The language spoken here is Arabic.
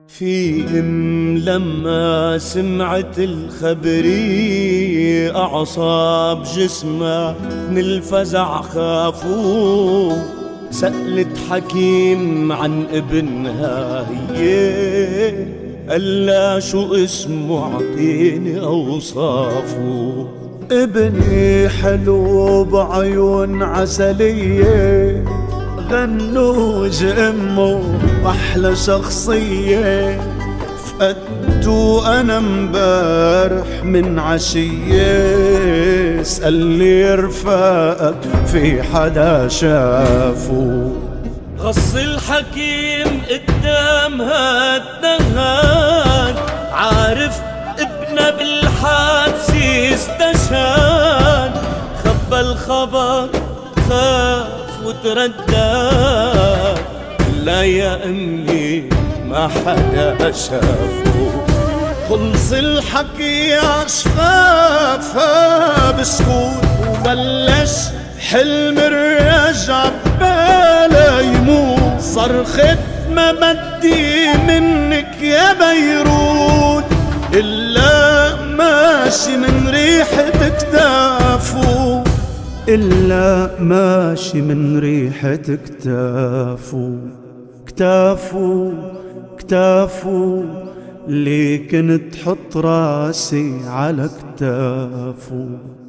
في لما سمعت الخبرية أعصاب جسمها من الفزع خافوا. سألت حكيم عن ابنها هي، قال شو اسمه عطيني أوصافه. ابني حلو بعيون عسلية، غنوج امه احلى شخصية. فقدته انا مبارح من عشية، اسأل لي رفاقك في حدا شافه. غص الحكيم قدام هالدهان، عارف ابنه بالحادثة استشهد. خبى الخبر خاف وتردد، لا يا امي ما حدا شافه. خلص الحكي عشفافها بسكوت، وبلش حلم الرجع بباله يموت. صرخت ما بدي منك يا بيروت، إلا ماشي من ريحة كتافه، إلا ماشي من ريحة كتافه. كتافه كتافه اللي كنت حط راسي على كتافه.